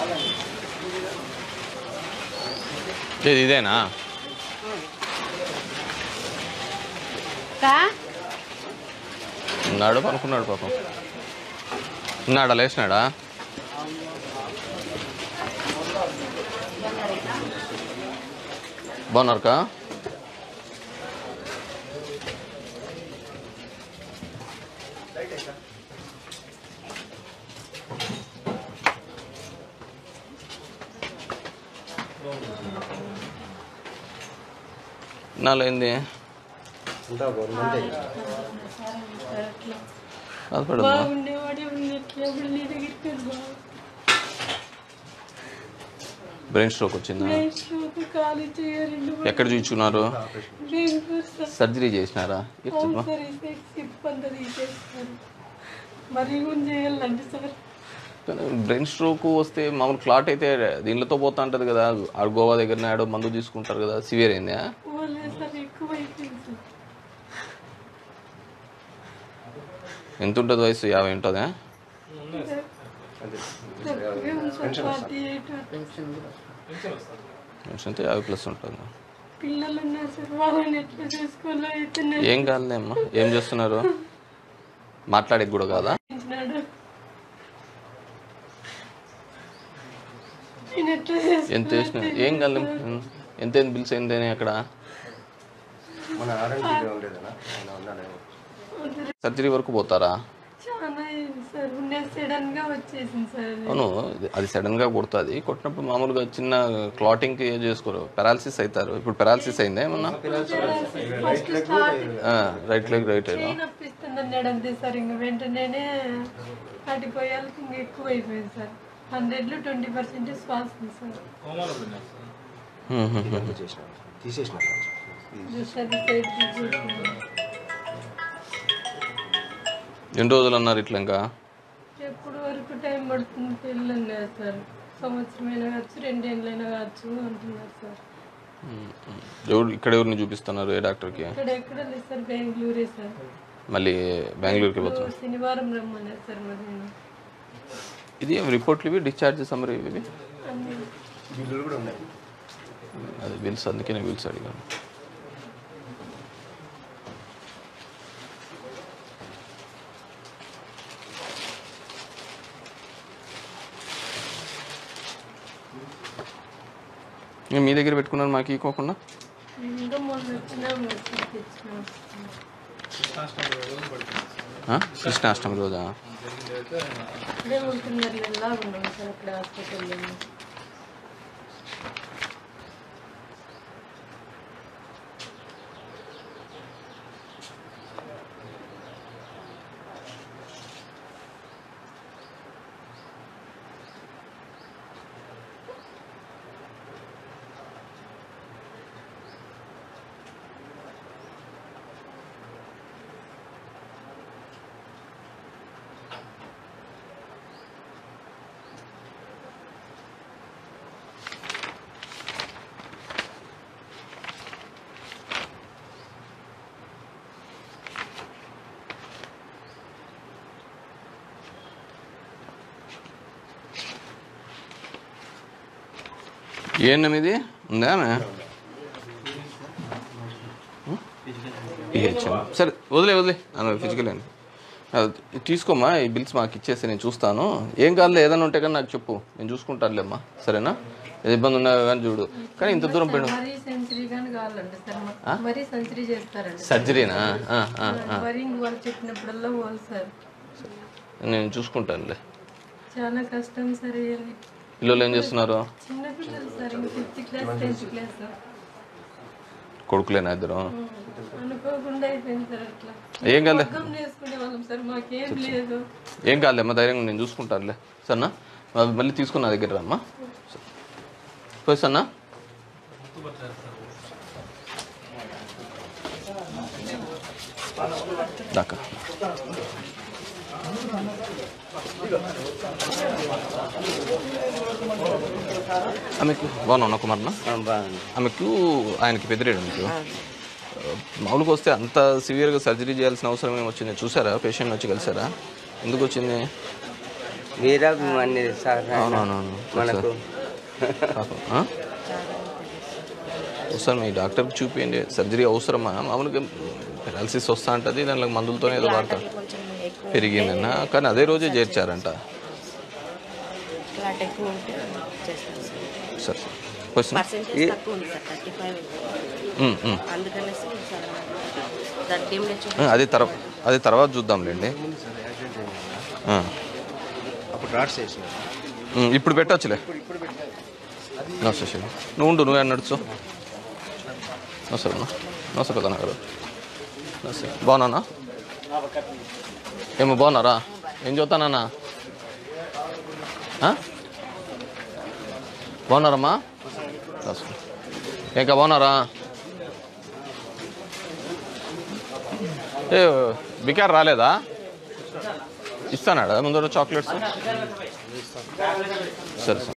ఇదేనా? ఉన్నాడు అనుకున్నాడు పాపం. ఉన్నాడా? లేచినాడా? బాగున్నారుకా? నాలుగైంది. బ్రెయిన్ స్ట్రోక్ వచ్చిందా? ఎక్కడ చూపించుకున్నారు? సర్జరీ చేసినారా? బ్రెయిన్ స్ట్రోక్ వస్తే మామూలు క్లాట్ అయితే దీనితో పోతా ఉంటుంది కదా, ఆ గోవా దగ్గర ఆడో మందు తీసుకుంటారు కదా, సివియర్ అయిందా? ఎంత ఉంటుంది వయసు? 50 ఉంటుందా? పెన్షన్ 50+ ఉంటుంది. ఏం కాదులే అమ్మా. ఏం చేస్తున్నారు? మాట్లాడే కూడా కాదా? ఎంత చేసిన ఏం కాదు. ఎంత బిల్స్ అయిందని అక్కడ? సర్జరీ వరకు పోతారా? అవును, అది సడన్గా కొడుతుంది. కొట్టినప్పుడు మామూలుగా చిన్న క్లాటింగ్కి ఏం చేసుకోరు, పెరాలసిస్ అవుతారు. ఇప్పుడు పెరాలసిస్ అయిందా ఏమన్నా? రైట్ లెగ్ రైట్ వెంటనే 30 ఎక్కువ అయిపోయింది సార్. 100లో 20% శ్వాస సార్. ఎన్ని రోజులు అన్నారు ఇట్లా? ఇంకా ఎప్పుడు వరకు టైం పడుతుంది పెళ్ళి సార్? సంవత్సరమైనా కావచ్చు, 2 ఏళ్ళైనా కావచ్చు అంటున్నారు సార్. ఇక్కడ ఎవరిని చూపిస్తున్నారు? ఏ డాక్టర్కి? ఇక్కడ ఎక్కడ లేదు సార్, బెంగళూరే సార్. మళ్ళీ బెంగళూరుకి పోతున్నారు? శనివారం రమ్మన్నారు సార్. మరి ఇది రిపోర్ట్లు ఇవి, డిశ్చార్జ్ సమ్మరీ ఇవి, అది బిల్స్. అందుకే నేను బిల్స్ అడిగాను. మీ దగ్గర పెట్టుకున్నాను మాకు ఇవ్వకుండా. కృష్ణాష్టమి రోజా? ఏంటమ్మా ఇది? ఉందా? సరే వదిలే ఫిజికల్ అండి. తీసుకోమ్మా, ఈ బిల్స్ మాకు ఇచ్చేసి నేను చూస్తాను. ఏం కాదులే, ఏదైనా ఉంటే కానీ నాకు చెప్పు, నేను చూసుకుంటానులేమ్మా. సరేనా? ఏది ఇబ్బంది ఉన్నా కానీ చూడు. కానీ ఇంత దూరం పోయినా సర్జరీనా? నేను చూసుకుంటానులే. చాలా కష్టం సార్. పిల్లలు ఏం చేస్తున్నారు? కొడుకులేనా ఇద్దరు? ఏం కాదులే, ఏం కాదులే అమ్మా, ధైర్యంగా నేను చూసుకుంటానులే. సన్నా మళ్ళీ తీసుకున్న దగ్గర రమ్మా. పోయి సన్నా. దాకా ఆమెకు బాగున్నా కుమార్నా? ఆమెకు ఆయనకి పెద్దరేడు మీకు మామూలుగా వస్తే అంత సివియర్గా సర్జరీ చేయాల్సిన అవసరం ఏమి వచ్చింది? చూసారా? పేషెంట్ వచ్చి కలిసారా? ఎందుకు వచ్చింది? వీరాభిమాని సార్ అవునవునవును మనకు ఒకసారి మీ డాక్టర్కి చూపించండి. సర్జరీ అవసరమా? మామూలుగా పెరాలసిస్ వస్తూ ఉంటుంది, దానిలో మందులతోనే ఏదో వాడతారు. పెరిగిందన్న, కానీ అదే రోజే చేర్చారంట. సరే క్వశ్చన్ అది తర్వాత చూద్దాంలేండి. ఇప్పుడు పెట్టచ్చులే. నమస్తే నువ్వు ఉండు, నువ్వే నడుచు. నమస్తే అమ్మా. నమస్తే పెద్దన్న గారు. నమస్తే. బాగున్నానా? ఏమో బాగున్నారా? ఏం చదువుతానన్నా? బాగున్నారమ్మా? ఇంకా బాగున్నారా? ఏ బికార్ రాలేదా? ఇస్తానాడా ముందర చాక్లెట్స్? సరే సరే.